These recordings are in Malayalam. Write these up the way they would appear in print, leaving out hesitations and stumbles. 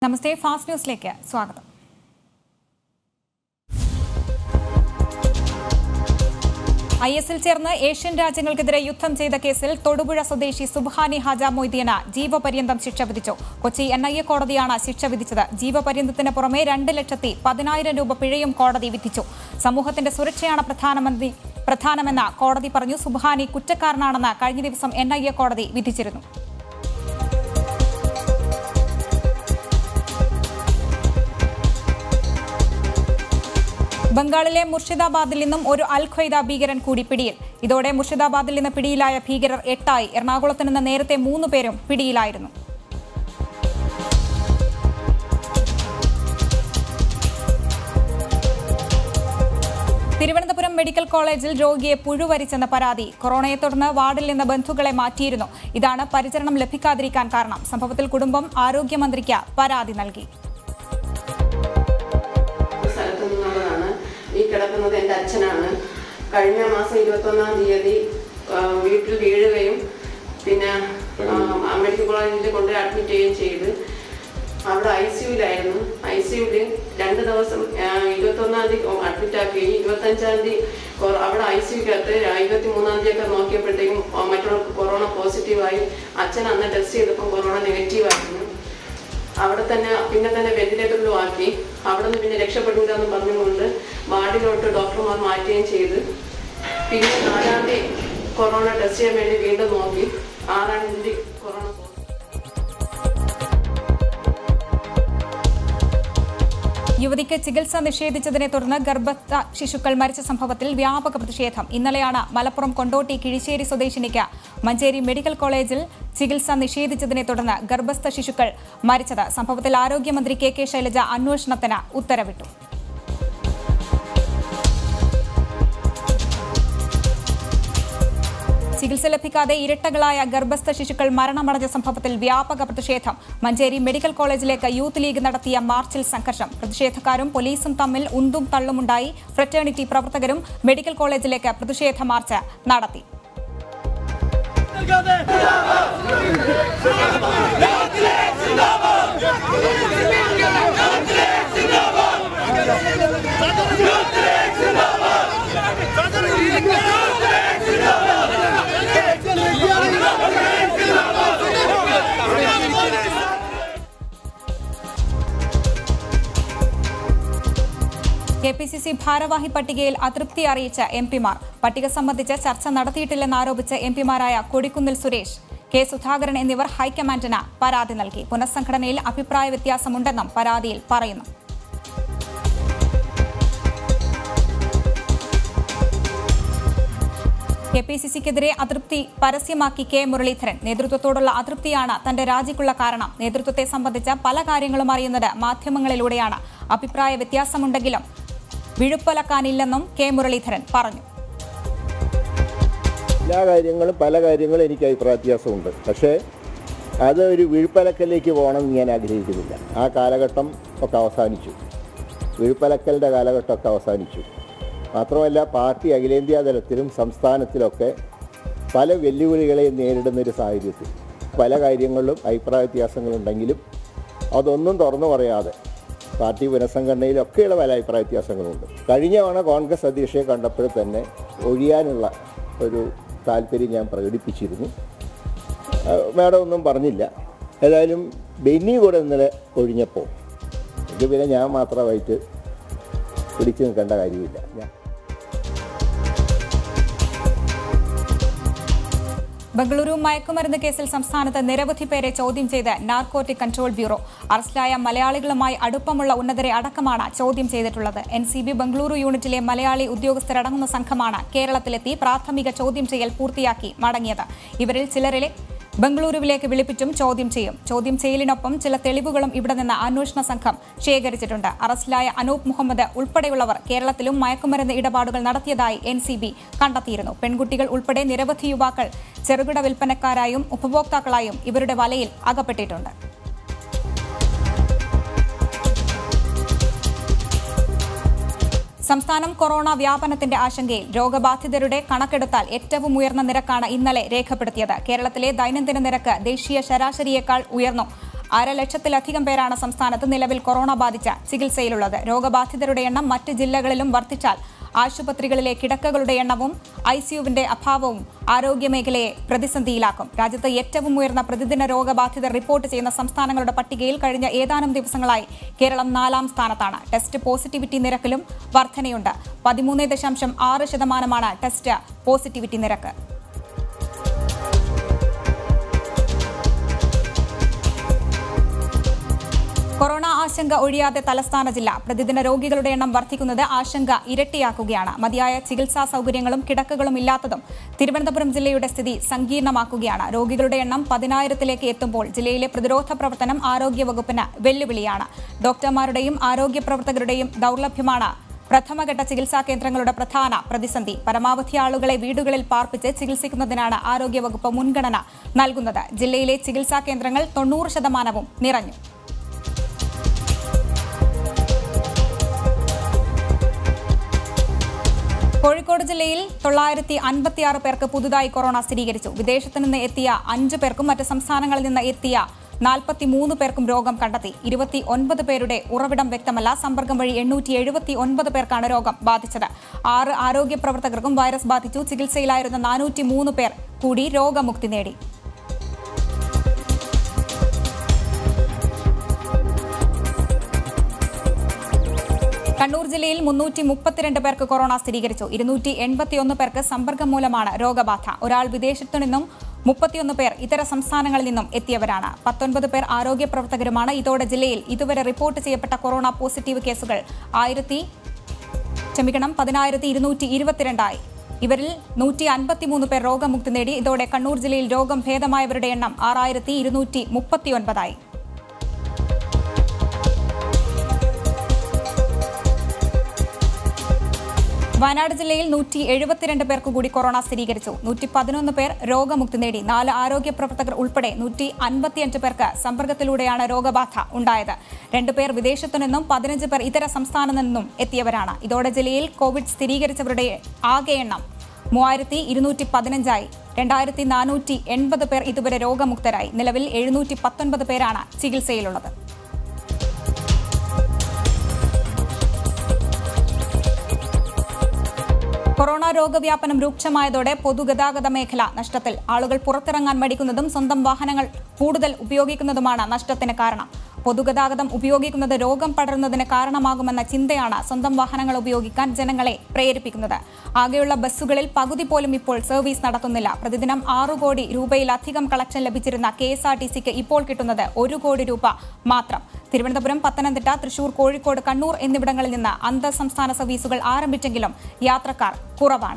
നമസ്തേ, ഫാസ്റ്റ് ന്യൂസിലേക്ക് സ്വാഗതം. ISൽ ചേർന്ന് ഏഷ്യൻ രാജ്യങ്ങൾക്കെതിരെ യുദ്ധം ചെയ്ത കേസിൽ തൊടുപുഴ സ്വദേശി സുബ്ഹാനി ഹാജ മൊയ്തീന് ജീവപര്യന്തം ശിക്ഷ വിധിച്ചു. കൊച്ചി NIA കോടതിയാണ് ശിക്ഷ വിധിച്ചത്. ജീവപര്യന്തത്തിന് പുറമെ 2,10,10,000 രൂപ പിഴയും കോടതി വിധിച്ചു. സമൂഹത്തിന്റെ സുരക്ഷയാണ് പ്രധാനമെന്ന് കോടതി പറഞ്ഞു. സുബ്ഹാനി കുറ്റക്കാരനാണെന്ന് കഴിഞ്ഞ ദിവസം NIA കോടതി വിധിച്ചിരുന്നു. ബംഗാളിലെ മുർഷിദാബാദിൽ നിന്നും ഒരു അൽ ഖ്വയ്ദ ഭീകരൻ കൂടി പിടിയിൽ. ഇതോടെ മുർഷിദാബാദിൽ നിന്ന് പിടിയിലായ ഭീകരർ 8 എറണാകുളത്ത് നിന്ന് നേരത്തെ 3 പേരും പിടിയിലായിരുന്നു. തിരുവനന്തപുരം മെഡിക്കൽ കോളേജിൽ രോഗിയെ പുഴുവരിച്ചെന്ന പരാതി. കൊറോണയെ തുടർന്ന് വാർഡിൽ നിന്ന് ബന്ധുക്കളെ മാറ്റിയിരുന്നു. ഇതാണ് പരിചരണം ലഭിക്കാതിരിക്കാൻ കാരണം. സംഭവത്തിൽ കുടുംബം ആരോഗ്യമന്ത്രിക്ക് പരാതി നൽകി. ഈ കിടക്കുന്നത് എൻ്റെ അച്ഛനാണ്. കഴിഞ്ഞ മാസം 21-ാം തീയതി വീട്ടിൽ വീഴുകയും പിന്നെ മെഡിക്കൽ കോളേജിൽ കൊണ്ടുപോയി അഡ്മിറ്റ് ചെയ്യുകയും ചെയ്ത് അവിടെ ICUലായിരുന്നു. ICUവിൽ 2 ദിവസം 21-ാം തീയതി അഡ്മിറ്റ് ആക്കുകയും 25-ാം തീയതി അവിടെ ICUക്കകത്ത് 23-ാം തീയതിയൊക്കെ നോക്കിയപ്പോഴത്തേക്കും മറ്റുള്ളവർക്ക് കൊറോണ പോസിറ്റീവായി. അച്ഛൻ അന്ന് ടെസ്റ്റ് ചെയ്തപ്പോൾ കൊറോണ നെഗറ്റീവായിരുന്നു. അവിടെ തന്നെ വെന്റിലേറ്ററിലും ആക്കി. അവിടെ നിന്ന് പിന്നെ രക്ഷപ്പെടില്ല എന്ന് പറഞ്ഞുകൊണ്ട് വാർഡിലോട്ട് ഡോക്ടർമാർ മാറ്റുകയും ചെയ്ത് പിന്നെ 4-ാം തീയതി കൊറോണ ടെസ്റ്റ് ചെയ്യാൻ വേണ്ടി വീണ്ടും നോക്കി. 6-ാം തീയതി കൊറോണ. യുവതിക്ക് ചികിത്സ നിഷേധിച്ചതിനെ തുടർന്ന് ഗർഭസ്ഥ ശിശുക്കൾ മരിച്ച സംഭവത്തിൽ വ്യാപക പ്രതിഷേധം. ഇന്നലെയാണ് മലപ്പുറം കൊണ്ടോട്ടി കിഴിശ്ശേരി സ്വദേശിനിക്ക് മഞ്ചേരി മെഡിക്കൽ കോളേജിൽ ചികിത്സ നിഷേധിച്ചതിനെ തുടർന്ന് ഗർഭസ്ഥ ശിശുക്കൾ മരിച്ചത്. സംഭവത്തിൽ ആരോഗ്യമന്ത്രി KK ശൈലജ അന്വേഷണത്തിന് ഉത്തരവിട്ടു. ചികിത്സ ലഭിക്കാതെ ഇരട്ടകളായ ഗർഭസ്ഥ ശിശുക്കൾ മരണമടഞ്ഞ സംഭവത്തിൽ വ്യാപക പ്രതിഷേധം. മഞ്ചേരി മെഡിക്കൽ കോളേജിലേക്ക് യൂത്ത് ലീഗ് നടത്തിയ മാർച്ചിൽ സംഘർഷം. പ്രതിഷേധക്കാരും പോലീസും തമ്മിൽ ഉന്തും തള്ളുമുണ്ടായി. ഫ്രറ്റേണിറ്റി പ്രവർത്തകരും മെഡിക്കൽ കോളേജിലേക്ക് പ്രതിഷേധ മാർച്ച് നടത്തി. KPCC ഭാരവാഹി പട്ടികയിൽ അതൃപ്തി അറിയിച്ച MP മാർ. പട്ടിക സംബന്ധിച്ച് ചർച്ച നടത്തിയിട്ടില്ലെന്നാരോപിച്ച് MP മാരായ കൊടിക്കുന്നിൽ സുരേഷ്, K സുധാകരൻ എന്നിവർ ഹൈക്കമാൻഡിന് പരാതി നൽകി. പുനഃസംഘടനയിൽ അഭിപ്രായ വ്യത്യാസമുണ്ടെന്നും പരാതിയിൽ പറയുന്നു. KPCCക്കെതിരെ അതൃപ്തി പരസ്യമാക്കി K മുരളീധരൻ. നേതൃത്വത്തോടുള്ള അതൃപ്തിയാണ് തന്റെ രാജിക്കുള്ള കാരണം. നേതൃത്വത്തെ സംബന്ധിച്ച പല കാര്യങ്ങളും അറിയുന്നത് മാധ്യമങ്ങളിലൂടെയാണ്. അഭിപ്രായ വ്യത്യാസമുണ്ടെങ്കിലും വിഴുപ്പലക്കാനില്ലെന്നും K മുരളീധരൻ പറഞ്ഞു. പല കാര്യങ്ങളും എനിക്ക് അഭിപ്രായ വ്യത്യാസമുണ്ട്. പക്ഷേ അത് ഒരു വിഴുപ്പലക്കലിലേക്ക് പോകണമെന്ന് ഞാൻ ആഗ്രഹിക്കുന്നില്ല. ആ കാലഘട്ടം ഒക്കെ അവസാനിച്ചു. വിഴുപ്പലക്കലിൻ്റെ കാലഘട്ടമൊക്കെ അവസാനിച്ചു. മാത്രമല്ല, പാർട്ടി അഖിലേന്ത്യാ തലത്തിലും സംസ്ഥാനത്തിലൊക്കെ പല വെല്ലുവിളികളെയും നേരിടുന്നൊരു സാഹചര്യത്തിൽ പല കാര്യങ്ങളിലും അഭിപ്രായ വ്യത്യാസങ്ങളുണ്ടെങ്കിലും അതൊന്നും തുറന്നു പറയാതെ പാർട്ടി പുനഃസംഘടനയിലൊക്കെയുള്ള പല അഭിപ്രായ വ്യത്യാസങ്ങളുണ്ട്. കഴിഞ്ഞ തവണ കോൺഗ്രസ് അധ്യക്ഷയെ കണ്ടപ്പോൾ തന്നെ ഒഴിയാനുള്ള ഒരു താല്പര്യം ഞാൻ പ്രകടിപ്പിച്ചിരുന്നു. മാഡം ഒന്നും പറഞ്ഞില്ല. ഏതായാലും ബെന്നി കൂടെ ഇന്നലെ ഒഴിഞ്ഞപ്പോൾ ഇത് പിന്നെ ഞാൻ മാത്രമായിട്ട് പിടിച്ചു നിൽക്കേണ്ട കാര്യമില്ല. ബംഗളൂരു മയക്കുമരുന്ന് കേസിൽ സംസ്ഥാനത്ത് നിരവധി പേരെ ചോദ്യം ചെയ്ത് നാർക്കോട്ടിക് കൺട്രോൾ ബ്യൂറോ. അറസ്റ്റിലായ മലയാളികളുമായി അടുപ്പമുള്ള ഉന്നതരെ അടക്കമാണ് ചോദ്യം ചെയ്തിട്ടുള്ളത്. NCB ബംഗളൂരു യൂണിറ്റിലെ മലയാളി ഉദ്യോഗസ്ഥരടങ്ങുന്ന സംഘമാണ് കേരളത്തിലെത്തി പ്രാഥമിക ചോദ്യം ചെയ്യൽ പൂർത്തിയാക്കി മടങ്ങിയത്. ഇവരിൽ ചിലരെ ബംഗളൂരുവിലേക്ക് വിളിപ്പിച്ചും ചോദ്യം ചെയ്യും. ചോദ്യം ചെയ്യലിനൊപ്പം ചില തെളിവുകളും ഇവിടെ നിന്ന് അന്വേഷണ സംഘം ശേഖരിച്ചിട്ടുണ്ട്. അറസ്റ്റിലായ അനൂപ് മുഹമ്മദ് ഉൾപ്പെടെയുള്ളവർ കേരളത്തിലും മയക്കുമരുന്ന് ഇടപാടുകൾ നടത്തിയതായി NCB കണ്ടെത്തിയിരുന്നു. പെൺകുട്ടികൾ ഉൾപ്പെടെ നിരവധി യുവാക്കൾ ചെറുകിട വിൽപ്പനക്കാരായും ഉപഭോക്താക്കളായും ഇവരുടെ വലയിൽ അകപ്പെട്ടിട്ടുണ്ട്. സംസ്ഥാനം കൊറോണ വ്യാപനത്തിന്റെ ആശങ്കയിൽ. രോഗബാധിതരുടെ കണക്കെടുത്താൽ ഏറ്റവും ഉയർന്ന നിരക്കാണ് ഇന്നലെ രേഖപ്പെടുത്തിയത്. കേരളത്തിലെ ദൈനംദിന നിരക്ക് ദേശീയ ശരാശരിയേക്കാൾ ഉയർന്നു. 1,00,000-ലധികം പേരാണ് സംസ്ഥാനത്ത് നിലവിൽ കൊറോണ ബാധിച്ച് ചികിത്സയിലുള്ളത്. രോഗബാധിതരുടെ എണ്ണം മറ്റ് ജില്ലകളിലും വർദ്ധിച്ചാൽ ആശുപത്രികളിലെ കിടക്കകളുടെ എണ്ണവും ICUവിന്റെ അഭാവവും ആരോഗ്യമേഖലയെ പ്രതിസന്ധിയിലാക്കും. രാജ്യത്ത് ഏറ്റവും ഉയർന്ന പ്രതിദിന രോഗബാധിതർ റിപ്പോർട്ട് ചെയ്യുന്ന സംസ്ഥാനങ്ങളുടെ പട്ടികയിൽ കഴിഞ്ഞ ഏതാനും ദിവസങ്ങളായി കേരളം 4ാം സ്ഥാനത്താണ്. ടെസ്റ്റ് പോസിറ്റിവിറ്റി നിരക്കിലും വർധനയുണ്ട്. 13.6% ടെസ്റ്റ് പോസിറ്റിവിറ്റി നിരക്ക്. കൊറോണ ആശങ്ക ഒഴിയാതെ തലസ്ഥാന ജില്ല. പ്രതിദിന രോഗികളുടെ എണ്ണം വർദ്ധിക്കുന്നത് ആശങ്ക ഇരട്ടിയാക്കുകയാണ്. മതിയായ ചികിത്സാ സൗകര്യങ്ങളും കിടക്കകളും ഇല്ലാത്തതും തിരുവനന്തപുരം ജില്ലയുടെ സ്ഥിതി സങ്കീർണമാക്കുകയാണ്. രോഗികളുടെ എണ്ണം 10,000-ലേക്ക് എത്തുമ്പോൾ ജില്ലയിലെ പ്രതിരോധ പ്രവർത്തനം ആരോഗ്യവകുപ്പിന് വെല്ലുവിളിയാണ്. ഡോക്ടർമാരുടെയും ആരോഗ്യ പ്രവർത്തകരുടെയും ദൗർലഭ്യമാണ് പ്രഥമഘട്ട ചികിത്സാ കേന്ദ്രങ്ങളുടെ പ്രധാന പ്രതിസന്ധി. പരമാവധി ആളുകളെ വീടുകളിൽ പാർപ്പിച്ച് ചികിത്സിക്കുന്നതിനാണ് ആരോഗ്യവകുപ്പ് മുൻഗണന നൽകുന്നത്. ജില്ലയിലെ ചികിത്സാ കേന്ദ്രങ്ങൾ 90% നിറഞ്ഞു. കോഴിക്കോട് ജില്ലയിൽ 956 പേർക്ക് പുതുതായി കൊറോണ സ്ഥിരീകരിച്ചു. വിദേശത്ത് നിന്ന് എത്തിയ 5 പേർക്കും മറ്റ് സംസ്ഥാനങ്ങളിൽ നിന്ന് എത്തിയ 43 പേർക്കും രോഗം കണ്ടെത്തി. 29 പേരുടെ ഉറവിടം വ്യക്തമല്ല. സമ്പർക്കം വഴി 879 പേർക്കാണ് രോഗം ബാധിച്ചത്. 6 ആരോഗ്യ പ്രവർത്തകർക്കും വൈറസ് ബാധിച്ചു. ചികിത്സയിലായിരുന്ന 403 പേർ കൂടി രോഗമുക്തി നേടി. കണ്ണൂർ ജില്ലയിൽ 332 പേർക്ക് കൊറോണ സ്ഥിരീകരിച്ചു. 281 പേർക്ക് സമ്പർക്കം മൂലമാണ് രോഗബാധ. ഒരാൾ വിദേശത്തു നിന്നും 31 പേർ ഇതര സംസ്ഥാനങ്ങളിൽ നിന്നും എത്തിയവരാണ്. 19 പേർ ആരോഗ്യ പ്രവർത്തകരുമാണ്. ഇതോടെ ജില്ലയിൽ ഇതുവരെ റിപ്പോർട്ട് ചെയ്യപ്പെട്ട കൊറോണ പോസിറ്റീവ് കേസുകൾ 10,222 ഇവരിൽ 153 പേർ രോഗമുക്തി നേടി. ഇതോടെ കണ്ണൂർ ജില്ലയിൽ രോഗം ഭേദമായവരുടെ എണ്ണം 6,239. വയനാട് ജില്ലയിൽ 172 പേർക്ക് കൂടി കൊറോണ സ്ഥിരീകരിച്ചു. 111 പേർ രോഗമുക്തി നേടി. 4 ആരോഗ്യ പ്രവർത്തകർ ഉൾപ്പെടെ 155 പേർക്ക് സമ്പർക്കത്തിലൂടെയാണ് രോഗബാധ ഉണ്ടായത്. 2 പേർ വിദേശത്തു നിന്നും 15 പേർ ഇതര സംസ്ഥാനത്തു നിന്നും എത്തിയവരാണ്. ഇതോടെ ജില്ലയിൽ കോവിഡ് സ്ഥിരീകരിച്ചവരുടെ ആകെ എണ്ണം 3,215. 2,480 പേർ ഇതുവരെ രോഗമുക്തരായി. നിലവിൽ 719 പേരാണ് ചികിത്സയിലുള്ളത്. കൊറോണ രോഗവ്യാപനം രൂക്ഷമായതോടെ പൊതുഗതാഗത മേഖല നഷ്ടത്തിൽ. ആളുകൾ പുറത്തിറങ്ങാൻ മടിക്കുന്നതും സ്വന്തം വാഹനങ്ങൾ കൂടുതൽ ഉപയോഗിക്കുന്നതുമാണ് നഷ്ടത്തിന് കാരണം. പൊതുഗതാഗതം ഉപയോഗിക്കുന്നത് രോഗം പടരുന്നതിന് കാരണമാകുമെന്ന ചിന്തയാണ് സ്വന്തം വാഹനങ്ങൾ ഉപയോഗിക്കാൻ ജനങ്ങളെ പ്രേരിപ്പിക്കുന്നത്. ആകെയുള്ള ബസ്സുകളിൽ പകുതി പോലും ഇപ്പോൾ സർവീസ് നടത്തുന്നില്ല. പ്രതിദിനം 6 കോടി രൂപയിലധികം കളക്ഷൻ ലഭിച്ചിരുന്ന KSRTCക്ക് ഇപ്പോൾ കിട്ടുന്നത് 1 കോടി രൂപ മാത്രം. തിരുവനന്തപുരം, പത്തനംതിട്ട, തൃശൂർ, കോഴിക്കോട്, കണ്ണൂർ എന്നിവിടങ്ങളിൽ നിന്ന് അന്തർ സംസ്ഥാന സർവീസുകൾ ആരംഭിച്ചെങ്കിലും യാത്രക്കാർ കുറവാണ്.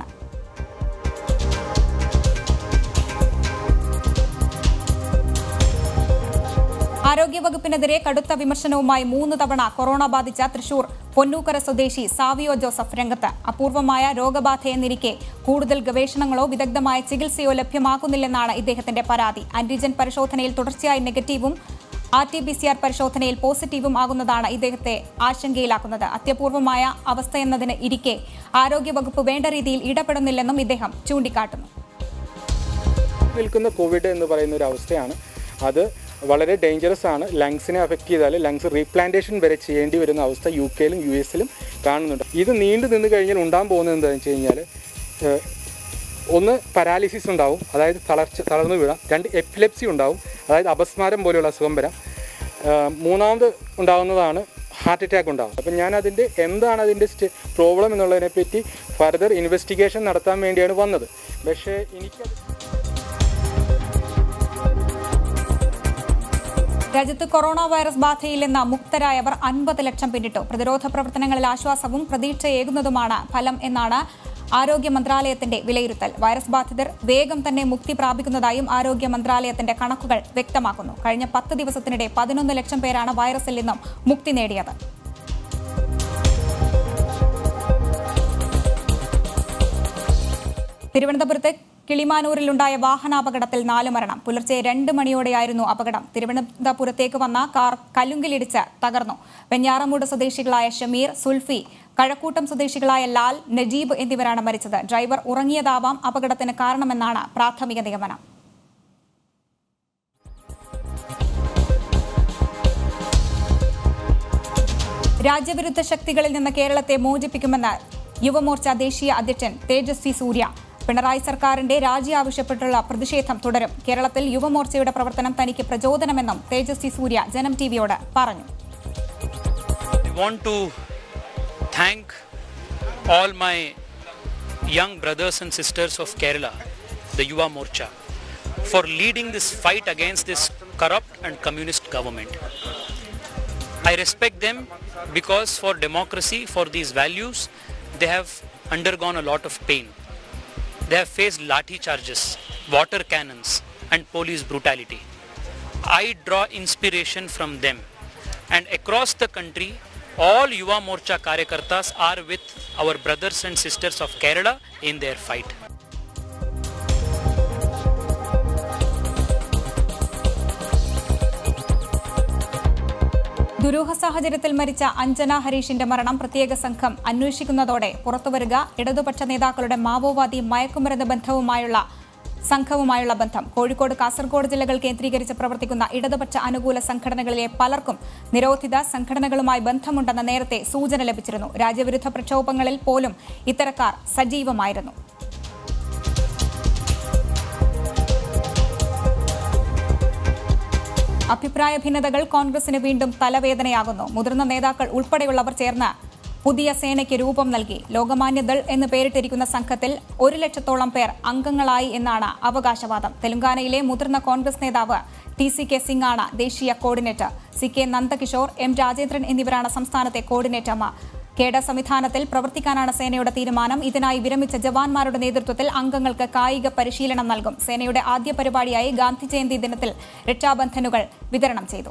ആരോഗ്യവകുപ്പിനെതിരെ കടുത്ത വിമർശനവുമായി 3 തവണ കൊറോണ ബാധിച്ച തൃശൂർ പൊന്നൂക്കര സ്വദേശി സാവിയോ ജോസഫ് രംഗത്ത്. അപൂർവമായ രോഗബാധയെന്നിരിക്കെ കൂടുതൽ ഗവേഷണങ്ങളോ വിദഗ്ധമായ ചികിത്സയോ ലഭ്യമാക്കുന്നില്ലെന്നാണ് ഇദ്ദേഹത്തിന്റെ പരാതി. ആന്റിജൻ പരിശോധനയിൽ തുടർച്ചയായി നെഗറ്റീവും RT-PCR പരിശോധനയിൽ പോസിറ്റീവും ആകുന്നതാണ് ഇദ്ദേഹത്തെ ആശങ്കയിലാക്കുന്നത്. അത്യപൂർവമായ അവസ്ഥയെന്നതിന് ഇരിക്കെ ആരോഗ്യവകുപ്പ് വേണ്ട രീതിയിൽ ഇടപെടുന്നില്ലെന്നും ഇദ്ദേഹം ചൂണ്ടിക്കാട്ടുന്നു. നിൽക്കുന്ന കോവിഡ് എന്ന് പറയുന്ന ഒരു അവസ്ഥയാണ്. അത് വളരെ ഡേഞ്ചറസ് ആണ്. ലങ്സിനെ അഫക്റ്റ് ചെയ്താൽ ലങ്സ് റീപ്ലാന്റേഷൻ വരെ ചെയ്യേണ്ടി വരുന്ന അവസ്ഥ UK-ലും US-ലും കാണുന്നുണ്ട്. ഇത് നീണ്ടു നിന്ന് കഴിഞ്ഞാൽ ഉണ്ടാകാൻ പോകുന്നത് എന്താണെന്ന് വെച്ച് കഴിഞ്ഞാൽ, ഒന്ന് പാരാലിസിസ് ഉണ്ടാവും, അതായത് തളർന്നു വീഴാം. 2 എപ്പിലെപ്സി ഉണ്ടാവും, അതായത് അപസ്മാരം പോലെയുള്ള അസുഖം വരാം. 3ാമത് ഉണ്ടാകുന്നതാണ് ഹാർട്ട് അറ്റാക്ക് ഉണ്ടാകും. അപ്പം ഞാൻ എന്താണ് അതിൻ്റെ പ്രോബ്ലം എന്നുള്ളതിനെപ്പറ്റി ഫർദർ ഇൻവെസ്റ്റിഗേഷൻ നടത്താൻ വേണ്ടിയാണ് വന്നത്. പക്ഷേ രാജ്യത്ത് കൊറോണ വൈറസ് ബാധയിൽ നിന്ന് മുക്തരായവർ 50 ലക്ഷം പിന്നിട്ടു. പ്രതിരോധ പ്രവർത്തനങ്ങളിൽ ആശ്വാസവും പ്രതീക്ഷയേകുന്നതുമാണ് ഫലം എന്നാണ് ആരോഗ്യ മന്ത്രാലയത്തിന്റെ വിലയിരുത്തൽ. വൈറസ് ബാധിതർ വേഗം തന്നെ മുക്തി പ്രാപിക്കുന്നതായും ആരോഗ്യ മന്ത്രാലയത്തിന്റെ കണക്കുകൾ വ്യക്തമാക്കുന്നു. കഴിഞ്ഞ 10 ദിവസത്തിനിടെ 11 ലക്ഷം പേരാണ് വൈറസിൽ നിന്നും മുക്തി നേടിയത്. തിരുവനന്തപുരത്ത് കിളിമാനൂരിലുണ്ടായ വാഹനാപകടത്തിൽ 4 മരണം. പുലർച്ചെ 2 മണിയോടെയായിരുന്നു അപകടം. തിരുവനന്തപുരത്തേക്ക് വന്ന കാർ കല്ലുങ്കിലിടിച്ച് തകർന്നു. വെഞ്ഞാറമൂട് സ്വദേശികളായ ഷമീർ, സുൽഫി, കഴക്കൂട്ടം സ്വദേശികളായ ലാൽ, നജീബ് എന്നിവരാണ് മരിച്ചത്. ഡ്രൈവർ ഉറങ്ങിയതാവാം അപകടത്തിന് കാരണമെന്നാണ് പ്രാഥമിക നിഗമനം. രാജ്യവിരുദ്ധ ശക്തികളിൽ നിന്ന് കേരളത്തെ മോചിപ്പിക്കുമെന്ന് യുവമോർച്ച ദേശീയ അധ്യക്ഷൻ തേജസ്വി സൂര്യ. പിണറായി സർക്കാരിന്റെ രാജി ആവശ്യപ്പെട്ടുള്ള പ്രതിഷേധം തുടരും. കേരളത്തിൽ യുവമോർച്ചയുടെ പ്രവർത്തനം തനിക്ക് പ്രചോദനമെന്നും തേജസ്വി സൂര്യ ജനം ടിവിയോട് പറഞ്ഞു. I want to thank all my young brothers and sisters of Kerala, the Yuva Morcha, for leading this fight against this corrupt and communist government. I respect them because for democracy, for these values, they have undergone a lot of pain. They have faced lathi charges, water cannons and police brutality. I draw inspiration from them, and across the country all Yuva Morcha Karyakartas are with our brothers and sisters of Kerala in their fight. ദുരൂഹ സാഹചര്യത്തിൽ മരിച്ച അഞ്ജന ഹരീഷിന്റെ മരണം പ്രത്യേക സംഘം അന്വേഷിക്കുന്നതോടെ പുറത്തുവരിക ഇടതുപക്ഷ നേതാക്കളുടെ മാവോവാദി മയക്കുമരുന്ന് സംഘവുമായുള്ള ബന്ധം. കോഴിക്കോട്, കാസർഗോഡ് ജില്ലകൾ കേന്ദ്രീകരിച്ച് പ്രവർത്തിക്കുന്ന ഇടതുപക്ഷ അനുകൂല സംഘടനകളിലെ പലർക്കും നിരോധിത സംഘടനകളുമായി ബന്ധമുണ്ടെന്ന് നേരത്തെ സൂചന ലഭിച്ചിരുന്നു. രാജ്യവിരുദ്ധ പ്രക്ഷോഭങ്ങളിൽ പോലും ഇത്തരക്കാർ സജീവമായിരുന്നു. അഭിപ്രായ ഭിന്നതകൾ കോൺഗ്രസിന് വീണ്ടും തലവേദനയാകുന്നു. മുതിർന്ന നേതാക്കൾ ഉൾപ്പെടെയുള്ളവർ ചേർന്ന് പുതിയ സേനയ്ക്ക് രൂപം നൽകി. ലോകമാന്യ ദൾ എന്ന് പേരിട്ടിരിക്കുന്ന സംഘത്തിൽ 1,00,000-ഓളം പേർ അംഗങ്ങളായി എന്നാണ് അവകാശവാദം. തെലങ്കാനയിലെ മുതിർന്ന കോൺഗ്രസ് നേതാവ് TCK സിംഗ് ആണ് ദേശീയ coordinator. CK Nandakishore, M Rajendran എന്നിവരാണ് സംസ്ഥാനത്തെ കോർഡിനേറ്റർമാർ. കേഡർ സംവിധാനത്തിൽ പ്രവർത്തിക്കാനാണ് സേനയുടെ തീരുമാനം. ഇതിനായി വിരമിച്ച ജവാന്മാരുടെ നേതൃത്വത്തിൽ അംഗങ്ങൾക്ക് കായിക പരിശീലനം നൽകും. സേനയുടെ ആദ്യ പരിപാടിയായി ഗാന്ധി ജയന്തി ദിനത്തിൽ രക്ഷാബന്ധനുകൾ വിതരണം ചെയ്തു.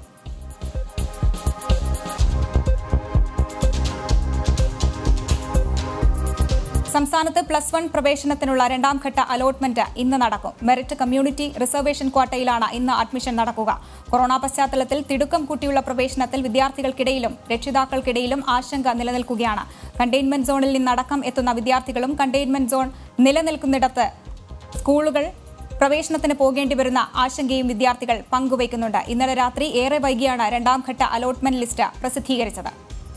സംസ്ഥാനത്ത് +1 പ്രവേശനത്തിനുള്ള രണ്ടാം ഘട്ട അലോട്ട്മെന്റ് ഇന്ന് നടക്കും. മെറിറ്റ് കമ്മ്യൂണിറ്റി റിസർവേഷൻ ക്വാട്ടയിലാണ് ഇന്ന് അഡ്മിഷൻ നടക്കുക. കൊറോണ പശ്ചാത്തലത്തിൽ തിടുക്കം കൂട്ടിയുള്ള പ്രവേശനത്തിൽ വിദ്യാർത്ഥികൾക്കിടയിലും രക്ഷിതാക്കൾക്കിടയിലും ആശങ്ക നിലനിൽക്കുകയാണ്. കണ്ടെയ്ൻമെന്റ് സോണിൽ നിന്നടക്കം എത്തുന്ന വിദ്യാർത്ഥികളും കണ്ടെയ്ൻമെന്റ് സോൺ നിലനിൽക്കുന്നിടത്ത് സ്കൂളുകൾ പ്രവേശനത്തിന് പോകേണ്ടി വരുന്ന ആശങ്കയും വിദ്യാർത്ഥികൾ പങ്കുവയ്ക്കുന്നുണ്ട്. ഇന്നലെ രാത്രി ഏറെ വൈകിയാണ് രണ്ടാം ഘട്ട അലോട്ട്മെന്റ് ലിസ്റ്റ് പ്രസിദ്ധീകരിച്ചത്.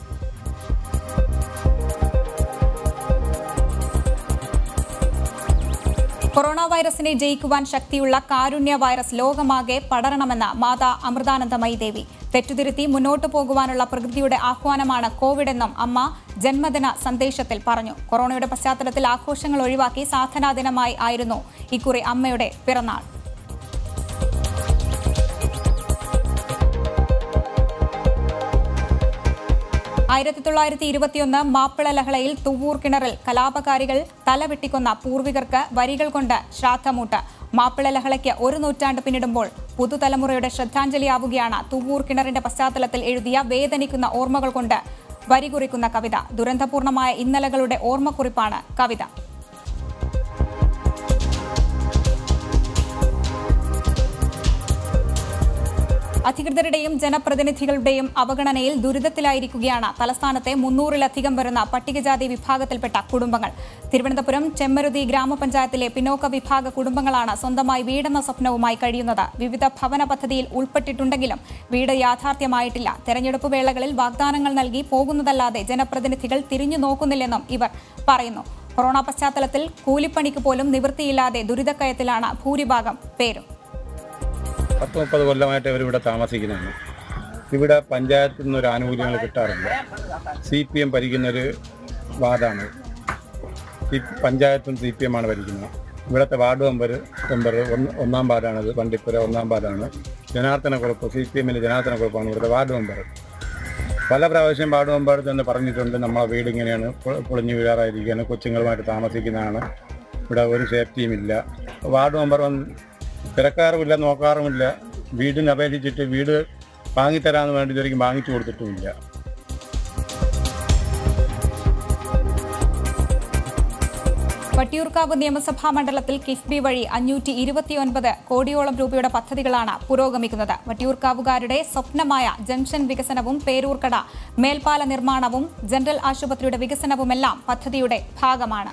കൊറോണ വൈറസിനെ ജയിക്കുവാൻ ശക്തിയുള്ള കാരുണ്യ വൈറസ് ലോകമാകെ പടരണമെന്ന് മാതാ അമൃതാനന്ദമയി ദേവി. തെറ്റുതിരുത്തി മുന്നോട്ടു പോകുവാനുള്ള പ്രകൃതിയുടെ ആഹ്വാനമാണ് കോവിഡ് എന്നും അമ്മ ജന്മദിന സന്ദേശത്തിൽ പറഞ്ഞു. കൊറോണയുടെ പശ്ചാത്തലത്തിൽ ആഘോഷങ്ങൾ ഒഴിവാക്കി സാധനാ ദിനമായി ആയിരുന്നു ഇക്കുറി അമ്മയുടെ പിറന്നാൾ. 1921 മാപ്പിള ലഹളയിൽ തുവ്വൂർ കിണറിൽ കലാപകാരികൾ തലവെട്ടിക്കൊന്ന പൂർവികർക്ക് വരികൾ കൊണ്ട് ശ്രാദ്ധമൂട്ട്. മാപ്പിള ലഹളയ്ക്ക് 1 നൂറ്റാണ്ട് പിന്നിടുമ്പോൾ പുതുതലമുറയുടെ ശ്രദ്ധാഞ്ജലിയാവുകയാണ് തുവ്വൂർ കിണറിന്റെ പശ്ചാത്തലത്തിൽ എഴുതിയ വേദനിക്കുന്ന ഓർമ്മകൾ കൊണ്ട് വരികുറിക്കുന്ന കവിത. ദുരന്തപൂർണമായ ഇന്നലകളുടെ ഓർമ്മക്കുറിപ്പാണ് കവിത. അധികൃതരുടെയും ജനപ്രതിനിധികളുടെയും അവഗണനയിൽ ദുരിതത്തിലായിരിക്കുകയാണ് തലസ്ഥാനത്തെ 300-ലധികം വരുന്ന പട്ടികജാതി വിഭാഗത്തിൽപ്പെട്ട കുടുംബങ്ങൾ. തിരുവനന്തപുരം ചെമ്മരുതി ഗ്രാമപഞ്ചായത്തിലെ പിന്നോക്ക വിഭാഗ കുടുംബങ്ങളാണ് സ്വന്തമായി വീടെന്ന സ്വപ്നവുമായി കഴിയുന്നത്. വിവിധ ഭവന പദ്ധതിയിൽ ഉൾപ്പെട്ടിട്ടുണ്ടെങ്കിലും വീട് യാഥാർത്ഥ്യമായിട്ടില്ല. തെരഞ്ഞെടുപ്പ് വേളകളിൽ വാഗ്ദാനങ്ങൾ നൽകി പോകുന്നതല്ലാതെ ജനപ്രതിനിധികൾ തിരിഞ്ഞു നോക്കുന്നില്ലെന്നും ഇവർ പറയുന്നു. കൊറോണ പശ്ചാത്തലത്തിൽ കൂലിപ്പണിക്ക് പോലും നിവൃത്തിയില്ലാതെ ദുരിതക്കയത്തിലാണ് ഭൂരിഭാഗം പേരും. 30 കൊല്ലമായിട്ട് ഇവരിവിടെ താമസിക്കുന്നതാണ്. ഇവിടെ പഞ്ചായത്തിൽ നിന്നൊരു ആനുകൂല്യങ്ങൾ കിട്ടാറുണ്ട്. CPM ഭരിക്കുന്നൊരു വാർഡാണ്. പഞ്ചായത്തും CPM ആണ് ഭരിക്കുന്നത്. ഇവിടുത്തെ വാർഡ് മെമ്പർ 1-ാം വാർഡാണത്. വണ്ടിപ്പുര 1-ാം വാർഡാണ്. ജനാർദ്ദനക്കുറുപ്പ്, CPM-ലെ ജനാർദ്ദനക്കുറുപ്പാണ് ഇവിടുത്തെ വാർഡ് മെമ്പർ. പല പ്രാവശ്യം വാർഡ് മെമ്പർ തന്നെ പറഞ്ഞിട്ടുണ്ട്, നമ്മളെ വീട് ഇങ്ങനെയാണ്, പൊളിഞ്ഞു വീഴാറായിരിക്കുകയാണ്, കൊച്ചുങ്ങളുമായിട്ട് താമസിക്കുന്നതാണ്, ഇവിടെ ഒരു സേഫ്റ്റിയും ഇല്ല. വാർഡ് മെമ്പർ തിരക്കാറുമില്ല, നോക്കാറുമില്ല. വീടിന് അപേക്ഷിച്ചിട്ട് വീട് വാങ്ങിത്തരാമെന്ന് വേണ്ടി ഇതുവരെയും വാങ്ങിച്ചു കൊടുത്തിട്ടുമില്ല. വട്ടിയൂർക്കാവ് നിയമസഭാ മണ്ഡലത്തിൽ കിഫ്ബി വഴി 529 കോടിയോളം രൂപയുടെ പദ്ധതികളാണ് പുരോഗമിക്കുന്നത്. വട്ടിയൂർക്കാവുകാരുടെ സ്വപ്നമായ ജംഗ്ഷൻ വികസനവും പേരൂർക്കട മേൽപ്പാല നിർമ്മാണവും ജനറൽ ആശുപത്രിയുടെ വികസനവുമെല്ലാം പദ്ധതിയുടെ ഭാഗമാണ്.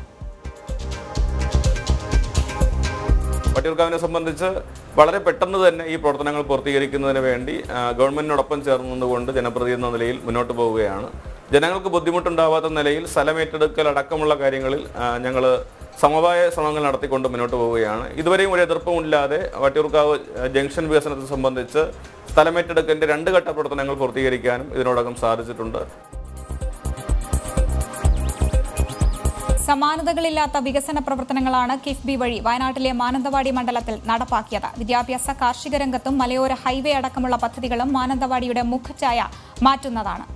വട്ടിയൂർക്കാവിനെ സംബന്ധിച്ച് വളരെ പെട്ടെന്ന് തന്നെ ഈ പ്രവർത്തനങ്ങൾ പൂർത്തീകരിക്കുന്നതിന് വേണ്ടി ഗവൺമെന്റിനോടൊപ്പം ചേർന്നുകൊണ്ട് ജനപ്രതിനിധി എന്ന നിലയിൽ മുന്നോട്ട് പോവുകയാണ്. ജനങ്ങൾക്ക് ബുദ്ധിമുട്ടുണ്ടാവാത്ത നിലയിൽ സ്ഥലമേറ്റെടുക്കൽ അടക്കമുള്ള കാര്യങ്ങളിൽ ഞങ്ങൾ സമവായ ശ്രമങ്ങൾ നടത്തിക്കൊണ്ട് മുന്നോട്ട് പോവുകയാണ്. ഇതുവരെയും ഒരു എതിർപ്പുമില്ലാതെ വട്ടിയൂർക്കാവ് ജംഗ്ഷൻ വികസനത്തെ സംബന്ധിച്ച് സ്ഥലമേറ്റെടുക്കലിൻ്റെ 2 ഘട്ട പ്രവർത്തനങ്ങൾ പൂർത്തീകരിക്കാനും ഇതിനോടകം സാധിച്ചിട്ടുണ്ട്. സമാനതകളില്ലാത്ത വികസന പ്രവർത്തനങ്ങളാണ് കിഫ്ബി വഴി വയനാട്ടിലെ മാനന്തവാടി മണ്ഡലത്തിൽ നടപ്പാക്കിയത്. വിദ്യാഭ്യാസ, കാർഷിക രംഗത്തും മലയോര ഹൈവേ അടക്കമുള്ള പദ്ധതികളും മാനന്തവാടിയുടെ മുഖച്ഛായ മാറ്റുന്നതാണ്.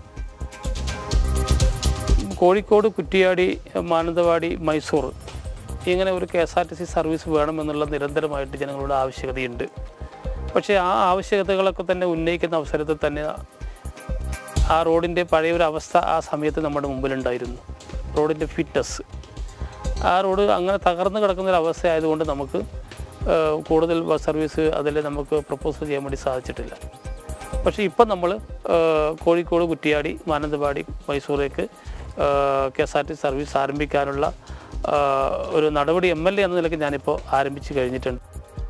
കോഴിക്കോട്, കുറ്റിയാടി, മാനന്തവാടി, മൈസൂർ ഇങ്ങനെ ഒരു KSRTC സർവീസ് വേണമെന്നുള്ള നിരന്തരമായിട്ട് ജനങ്ങളുടെ ആവശ്യകതയുണ്ട്. പക്ഷേ ആ ആവശ്യകതകളൊക്കെ തന്നെ ഉന്നയിക്കുന്ന അവസരത്തിൽ തന്നെ ആ റോഡിൻ്റെ പഴയൊരു അവസ്ഥ ആ സമയത്ത് നമ്മുടെ മുമ്പിലുണ്ടായിരുന്നു. റോഡിൻ്റെ ഫിറ്റ്നസ്, ആ റോഡ് അങ്ങനെ തകർന്ന് കിടക്കുന്നൊരവസ്ഥ ആയതുകൊണ്ട് നമുക്ക് കൂടുതൽ ബസ് സർവീസ് അതിൽ നമുക്ക് പ്രപ്പോസൽ ചെയ്യാൻ വേണ്ടി സാധിച്ചിട്ടില്ല. പക്ഷേ ഇപ്പം നമ്മൾ കോഴിക്കോട്, കുറ്റിയാടി, മാനന്തവാടി, മൈസൂരേക്ക് KSRTC സർവീസ് ആരംഭിക്കാനുള്ള ഒരു നടപടി MLA എന്ന നിലയ്ക്ക് ഞാനിപ്പോൾ ആരംഭിച്ച് കഴിഞ്ഞിട്ടുണ്ട്.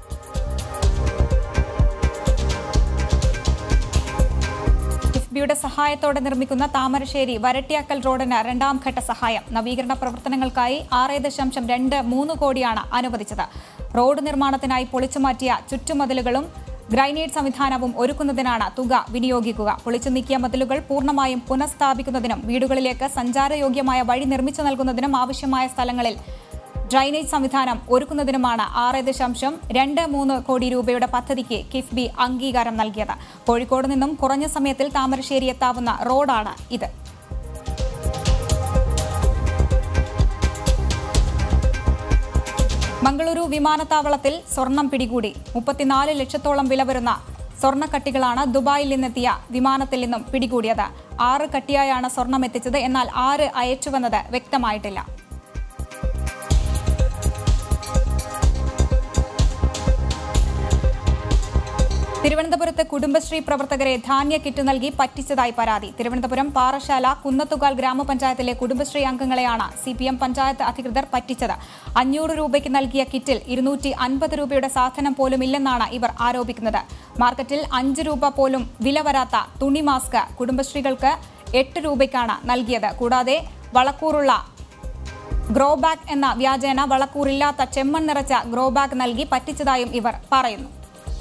കിഫ്ബിയുടെ സഹായത്തോടെ നിർമ്മിക്കുന്ന താമരശ്ശേരി വരട്ടിയാക്കൽ റോഡിന് 2ാം ഘട്ട സഹായം. നവീകരണ പ്രവർത്തനങ്ങൾക്കായി 6.23 കോടിയാണ് അനുവദിച്ചത്. റോഡ് നിർമ്മാണത്തിനായി പൊളിച്ചുമാറ്റിയ ചുറ്റുമതിലുകളും ഗ്രൈനേഡ് സംവിധാനവും ഒരുക്കുന്നതിനാണ് തുക വിനിയോഗിക്കുക. പൊളിച്ചു നീക്കിയ മതിലുകൾ പൂർണ്ണമായും പുനഃസ്ഥാപിക്കുന്നതിനും വീടുകളിലേക്ക് സഞ്ചാരയോഗ്യമായ വഴി നിർമ്മിച്ചു നൽകുന്നതിനും ആവശ്യമായ സ്ഥലങ്ങളിൽ ഡ്രൈനേജ് സംവിധാനം ഒരുക്കുന്നതിനുമാണ് 6.23 കോടി രൂപയുടെ പദ്ധതിക്ക് കിഫ്ബി അംഗീകാരം നൽകിയത്. കോഴിക്കോട് നിന്നും കുറഞ്ഞ സമയത്തിൽ താമരശ്ശേരി എത്താവുന്ന റോഡാണ് ഇത്. മംഗളൂരു വിമാനത്താവളത്തിൽ സ്വർണം പിടികൂടി. 34 ലക്ഷത്തോളം വില വരുന്ന സ്വർണ്ണക്കട്ടികളാണ് ദുബായിൽ നിന്നെത്തിയ വിമാനത്തിൽ നിന്നും പിടികൂടിയത്. 6 കട്ടിയായാണ് സ്വർണം എത്തിച്ചത്. എന്നാൽ 6 അയച്ചുവെന്നത് വ്യക്തമായിട്ടില്ല. തിരുവനന്തപുരത്ത് കുടുംബശ്രീ പ്രവർത്തകരെ ധാന്യ കിറ്റ് നൽകി പറ്റിച്ചതായി പരാതി. തിരുവനന്തപുരം പാറശാല കുന്നത്തുകാൽ ഗ്രാമപഞ്ചായത്തിലെ കുടുംബശ്രീ അംഗങ്ങളെയാണ് CPM പഞ്ചായത്ത് അധികൃതർ പറ്റിച്ചത്. 500 രൂപയ്ക്ക് നൽകിയ കിറ്റിൽ 250 രൂപയുടെ സാധനം പോലും ഇല്ലെന്നാണ് ഇവർ ആരോപിക്കുന്നത്. മാർക്കറ്റിൽ 5 രൂപ പോലും വില വരാത്ത തുണി മാസ്ക് കുടുംബശ്രീകൾക്ക് 8 രൂപയ്ക്കാണ് നൽകിയത്. കൂടാതെ വളക്കൂറുള്ള ഗ്രോ ബാഗ് എന്ന വ്യാജേന വളക്കൂറില്ലാത്ത ചെമ്മൺ നിറച്ച ഗ്രോ ബാഗ് നൽകി പറ്റിച്ചതായും ഇവർ പറയുന്നു.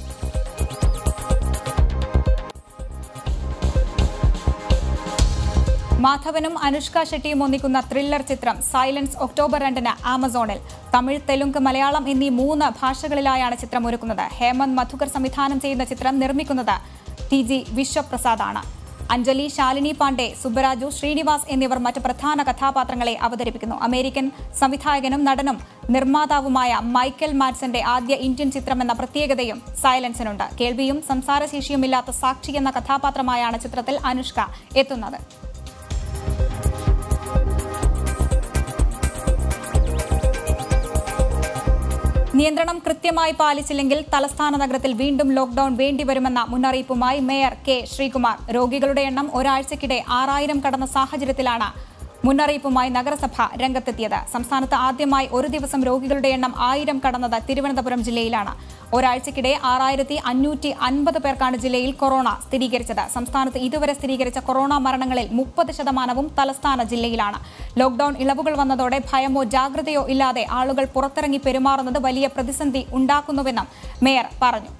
മാധവനും അനുഷ്ക ഷെട്ടിയും ഒന്നിക്കുന്ന ത്രില്ലർ ചിത്രം സൈലൻസ് ഒക്ടോബർ 2-ന് ആമസോണിൽ. തമിഴ്, തെലുങ്ക്, മലയാളം എന്നീ 3 ഭാഷകളിലായാണ് ചിത്രം ഒരുക്കുന്നത്. ഹേമന്ത് മധുകർ സംവിധാനം ചെയ്യുന്ന ചിത്രം നിർമ്മിക്കുന്നത് TG വിശ്വപ്രസാദാണ്. അഞ്ജലി, ശാലിനി പാണ്ഡെ, സുബ്ബരാജു, ശ്രീനിവാസ് എന്നിവർ മറ്റ് പ്രധാന കഥാപാത്രങ്ങളെ അവതരിപ്പിക്കുന്നു. അമേരിക്കൻ സംവിധായകനും നടനും നിർമ്മാതാവുമായ മൈക്കൽ മാഡ്സന്റെ ആദ്യ ഇന്ത്യൻ ചിത്രം എന്ന പ്രത്യേകതയും സൈലൻസിനുണ്ട്. കേൾവിയും സംസാരശേഷിയുമില്ലാത്ത സാക്ഷി എന്ന കഥാപാത്രമായാണ് ചിത്രത്തിൽ അനുഷ്ക എത്തുന്നത്. നിയന്ത്രണം കൃത്യമായി പാലിച്ചില്ലെങ്കിൽ തലസ്ഥാന നഗരത്തിൽ വീണ്ടും ലോക്ഡൌൺ വേണ്ടിവരുമെന്ന മുന്നറിയിപ്പുമായി മേയർ K. ശ്രീകുമാർ. രോഗികളുടെ എണ്ണം ഒരാഴ്ചക്കിടെ 6000 കടന്ന സാഹചര്യത്തിലാണ് മുന്നറിയിപ്പുമായി നഗരസഭ രംഗത്തെത്തിയത്. സംസ്ഥാനത്ത് ആദ്യമായി ഒരു ദിവസം രോഗികളുടെ എണ്ണം 1000 കടന്നത് തിരുവനന്തപുരം ജില്ലയിലാണ്. ഒരാഴ്ചക്കിടെ 6550 പേർക്കാണ് ജില്ലയിൽ കൊറോണ സ്ഥിരീകരിച്ചത്. സംസ്ഥാനത്ത് ഇതുവരെ സ്ഥിരീകരിച്ച കൊറോണ മരണങ്ങളിൽ 30% തലസ്ഥാന ജില്ലയിലാണ്. ലോക്ഡൌൺ ഇളവുകൾ വന്നതോടെ ഭയമോ ജാഗ്രതയോ ഇല്ലാതെ ആളുകൾ പുറത്തിറങ്ങി പെരുമാറുന്നത് വലിയ പ്രതിസന്ധി ഉണ്ടാക്കുന്നുവെന്നും മേയർ പറഞ്ഞു.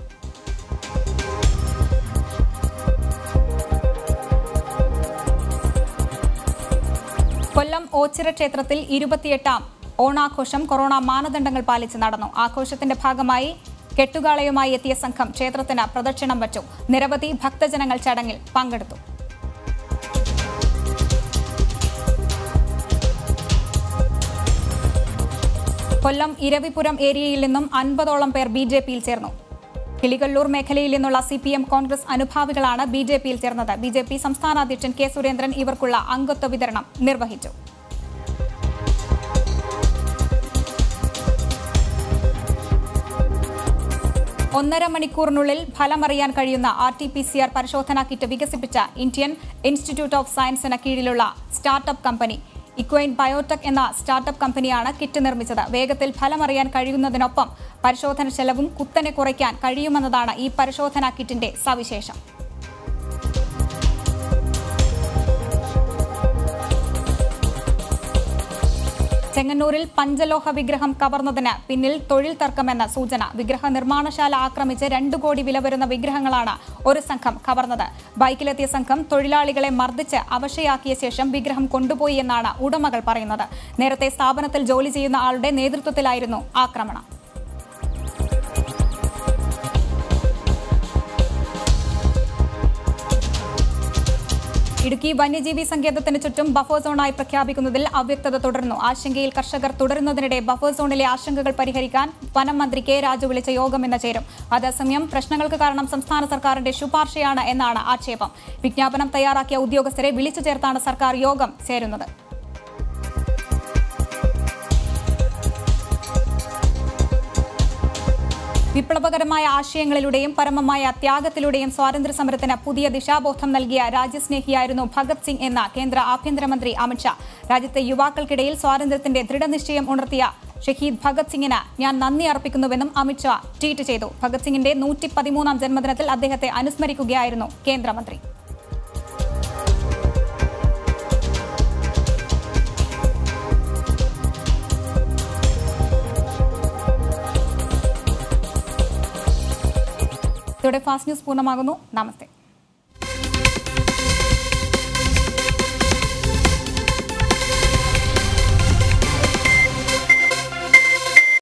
കൊല്ലം ഓച്ചിറ ക്ഷേത്രത്തിൽ 28ാം ഓണാഘോഷം കൊറോണ മാനദണ്ഡങ്ങൾ പാലിച്ച് നടന്നു. ആഘോഷത്തിന്റെ ഭാഗമായി കെട്ടുകാളയുമായി എത്തിയ സംഘം ക്ഷേത്രത്തിന് പ്രദക്ഷിണം വച്ചു. നിരവധി ഭക്തജനങ്ങൾ ചടങ്ങിൽ പങ്കെടുത്തു. കൊല്ലം ഇരവിപുരം ഏരിയയിൽ നിന്നും 50ഓളം പേർ BJPയിൽ ചേർന്നു. കിളികല്ലൂർ മേഖലയിൽ നിന്നുള്ള CPM കോൺഗ്രസ് അനുഭാവികളാണ് BJPയിൽ ചേർന്നത്. BJP സംസ്ഥാന അധ്യക്ഷൻ K. സുരേന്ദ്രൻ ഇവർക്കുള്ള അംഗത്വ വിതരണം നിർവഹിച്ചു. ഒന്നര മണിക്കൂറിനുള്ളിൽ ഫലമറിയാൻ കഴിയുന്ന RT-PCR പരിശോധനാ കിറ്റ് വികസിപ്പിച്ച ഇന്ത്യൻ ഇൻസ്റ്റിറ്റ്യൂട്ട് ഓഫ് സയൻസിന് കീഴിലുള്ള സ്റ്റാർട്ടപ്പ് കമ്പനി ഇക്വൈൻ ബയോടെക് എന്ന സ്റ്റാർട്ടപ്പ് കമ്പനിയാണ് കിറ്റ് നിർമ്മിച്ചത്. വേഗത്തിൽ ഫലമറിയാൻ കഴിയുന്നതിനൊപ്പം പരിശോധന ചെലവും കുത്തനെ കുറയ്ക്കാൻ കഴിയുമെന്നതാണ് ഈ പരിശോധനാ കിറ്റിന്റെ സവിശേഷം. ചെങ്ങന്നൂരിൽ പഞ്ചലോഹ വിഗ്രഹം കവർന്നതിന് പിന്നിൽ തൊഴിൽ തർക്കമെന്ന സൂചന. വിഗ്രഹ നിർമ്മാണശാല ആക്രമിച്ച് 2 കോടി വില വരുന്ന വിഗ്രഹങ്ങളാണ് ഒരു സംഘം കവർന്നത്. ബൈക്കിലെത്തിയ സംഘം തൊഴിലാളികളെ മർദ്ദിച്ച് അവശയാക്കിയ ശേഷം വിഗ്രഹം കൊണ്ടുപോയി എന്നാണ് ഉടമകൾ പറയുന്നത്. നേരത്തെ സ്ഥാപനത്തിൽ ജോലി ചെയ്യുന്ന ആളുടെ നേതൃത്വത്തിലായിരുന്നു ആക്രമണം. ഇടുക്കി വന്യജീവി സങ്കേതത്തിന് ചുറ്റും ബഫർ സോണായി പ്രഖ്യാപിക്കുന്നതിൽ അവ്യക്തത തുടരുന്നു. ആശങ്കയിൽ കർഷകർ തുടരുന്നതിനിടെ ബഫർ സോണിലെ ആശങ്കകൾ പരിഹരിക്കാൻ വനം മന്ത്രി കെ രാജു വിളിച്ച യോഗം ഇന്ന് ചേരും. അതേസമയം പ്രശ്നങ്ങൾക്ക് കാരണം സംസ്ഥാന സർക്കാരിന്റെ ശുപാർശയാണ് എന്നാണ് ആക്ഷേപം. വിജ്ഞാപനം തയ്യാറാക്കിയ ഉദ്യോഗസ്ഥരെ വിളിച്ചു ചേർത്താണ് സർക്കാർ യോഗം ചേരുന്നത്. വിപ്ലവകരമായ ആശയങ്ങളിലൂടെയും പരമമായ ത്യാഗത്തിലൂടെയും സ്വാതന്ത്ര്യ സമരത്തിന് പുതിയ ദിശാബോധം നൽകിയ രാജ്യസ്നേഹിയായിരുന്നു ഭഗത് സിംഗ് എന്ന കേന്ദ്ര ആഭ്യന്തരമന്ത്രി അമിത്ഷാ. രാജ്യത്തെ യുവാക്കൾക്കിടയിൽ സ്വാതന്ത്ര്യത്തിന്റെ ദൃഢനിശ്ചയം ഉണർത്തിയ ഷഹീദ് ഭഗത് സിംഗിന് ഞാൻ നന്ദി അർപ്പിക്കുന്നുവെന്നും അമിത്ഷാ ട്വീറ്റ് ചെയ്തു. ഭഗത് സിംഗിന്റെ 113ാം ജന്മദിനത്തിൽ അദ്ദേഹത്തെ അനുസ്മരിക്കുകയായിരുന്നു കേന്ദ്രമന്ത്രി. ഇതോടെ ഫാസ്റ്റ് ന്യൂസ് പൂർണ്ണമാകുന്നു. നമസ്തേ.